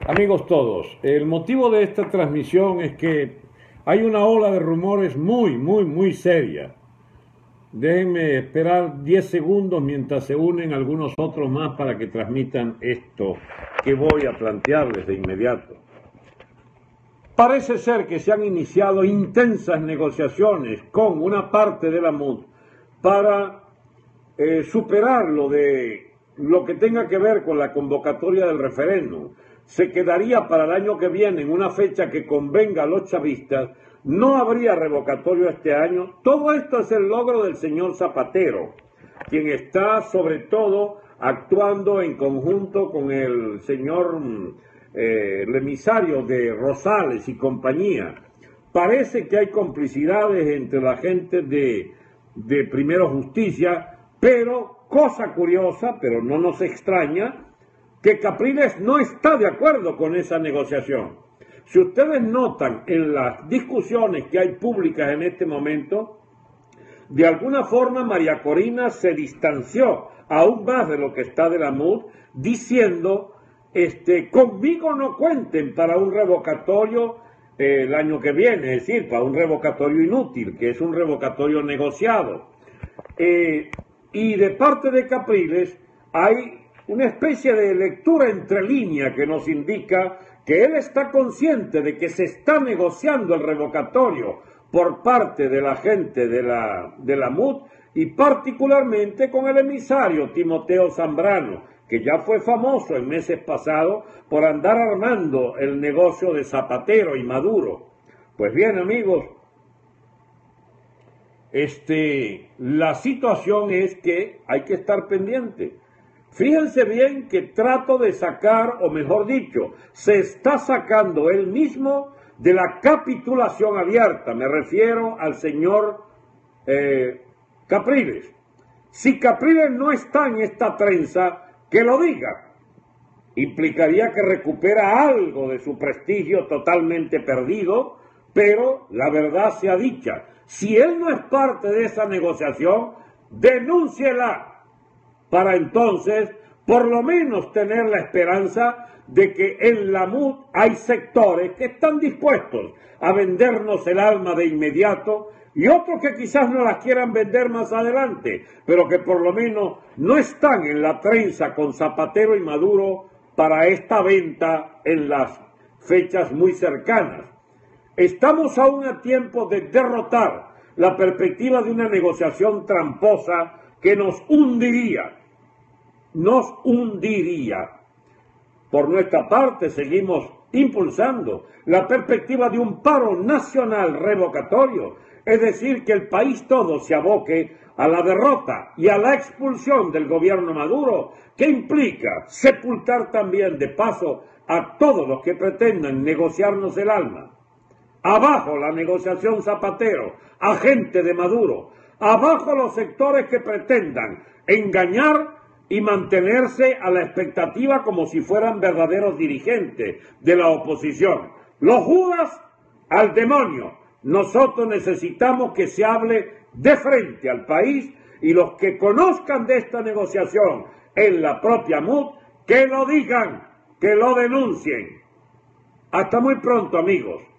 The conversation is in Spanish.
Amigos todos, el motivo de esta transmisión es que hay una ola de rumores muy seria. Déjenme esperar 10 segundos mientras se unen algunos otros más para que transmitan esto que voy a plantearles de inmediato. Parece ser que se han iniciado intensas negociaciones con una parte de la MUD para superar lo que tenga que ver con la convocatoria del referéndum. Se quedaría para el año que viene en una fecha que convenga a los chavistas, no habría revocatorio este año. Todo esto es el logro del señor Zapatero, quien está sobre todo actuando en conjunto con el señor el emisario de Rosales y compañía. Parece que hay complicidades entre la gente de Primero Justicia, pero cosa curiosa, pero no nos extraña, que Capriles no está de acuerdo con esa negociación. Si ustedes notan en las discusiones que hay públicas en este momento, de alguna forma María Corina se distanció aún más de lo que está de la MUD, diciendo, conmigo no cuenten para un revocatorio el año que viene, es decir, para un revocatorio inútil, que es un revocatorio negociado. Y de parte de Capriles hay una especie de lectura entre líneas que nos indica que él está consciente de que se está negociando el revocatorio por parte de la gente de la MUD y particularmente con el emisario Timoteo Zambrano, que ya fue famoso en meses pasados por andar armando el negocio de Zapatero y Maduro. Pues bien, amigos, la situación es que hay que estar pendiente. Fíjense bien que trato de sacar, o mejor dicho, se está sacando él mismo de la capitulación abierta. Me refiero al señor Capriles. Si Capriles no está en esta trenza, que lo diga. Implicaría que recupera algo de su prestigio totalmente perdido, pero la verdad sea dicha. Si él no es parte de esa negociación, denúnciela, para entonces por lo menos tener la esperanza de que en la MUD hay sectores que están dispuestos a vendernos el alma de inmediato y otros que quizás no las quieran vender más adelante, pero que por lo menos no están en la trenza con Zapatero y Maduro para esta venta en las fechas muy cercanas. Estamos aún a tiempo de derrotar la perspectiva de una negociación tramposa que nos hundiría. Por nuestra parte, seguimos impulsando la perspectiva de un paro nacional revocatorio, es decir, que el país todo se aboque a la derrota y a la expulsión del gobierno Maduro, que implica sepultar también de paso a todos los que pretendan negociarnos el alma. Abajo la negociación Zapatero, agente de Maduro. Abajo los sectores que pretendan engañar y mantenerse a la expectativa como si fueran verdaderos dirigentes de la oposición. Los Judas al demonio. Nosotros necesitamos que se hable de frente al país y los que conozcan de esta negociación en la propia MUD, que lo digan, que lo denuncien. Hasta muy pronto, amigos.